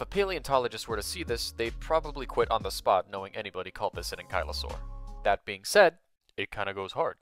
If a paleontologist were to see this, they'd probably quit on the spot knowing anybody called this an ankylosaur. That being said, it kinda goes hard.